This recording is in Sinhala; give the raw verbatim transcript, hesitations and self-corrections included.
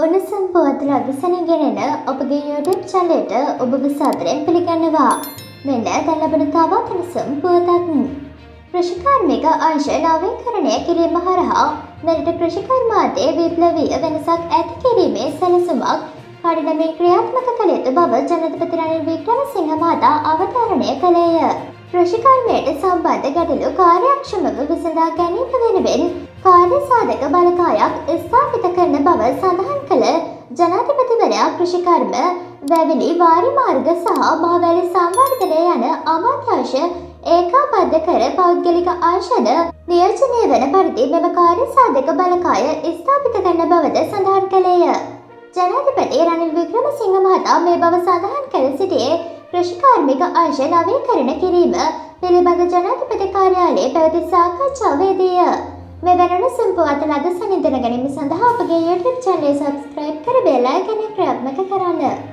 උණුසුම් පුවත් ලබසනින් ගෙනෙන ඔබගේ YouTube channel එකට ඔබව සාදරයෙන් පිළිගන්නවා. මෙන්න දැන් ලැබෙන තවත් උණුසුම් පුවතක්. කෘෂිකාර්මික අංශ නවීකරණය කිරීම හරහා මෙරට කෘෂිකර්මාන්තයේ විප්ලවීය වෙනසක් ඇති කිරීමේ සැලසුමක් කඩිනමින් ක්‍රියාත්මක කළ යුතු බව ජනාධිපති රනිල් වික්‍රමසිංහ මහතා අවධාරණය කළේය. කෘෂිකර්මයට සම්බන්ධ ගැටලු කාර්යක්ෂමව විසඳා ගැනීම වෙනුවෙන් කාර්ය සාධක බලකායක් ස්ථාපිත කරන බව සඳහන් කළ ජනාධිපතිවරයා කෘෂිකර්ම, වැවිලි වාරිමාර්ග සහ මහවැලි සංවර්ධනය යන අමාත්‍යාංශ ඒකාබද්ධ කර පෞද්ගලික අංශද නියෝජනය වන පරිදි මෙම කාර්ය සාධක බලකාය ස්ථාපිත කරන බවද සඳහන් කළේය. ජනාධිපති රනිල් වික්‍රමසිංහ මහතා මේ බව සඳහන් කර සිටියේ කෘෂිකාර්මික අංශ නවීකරණ කිරීම පිළිබඳ ජනාධිපති කාර්යාලයේ පැවති සාකච්ඡාවේදීය. මෙවැනි උණුසුම් පුවත් ලදසනින් දැන ගැනීම සඳහා අපගේ YouTube channel එක subscribe කර බෙල් අයිකනය ක්‍රියාත්මක කරන්න.